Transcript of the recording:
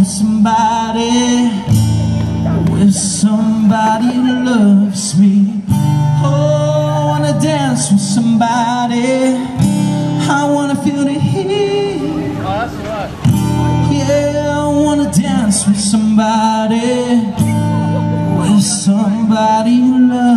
with somebody who loves me. Oh, I wanna dance with somebody. I wanna feel the heat. Yeah, I wanna dance with somebody who loves me.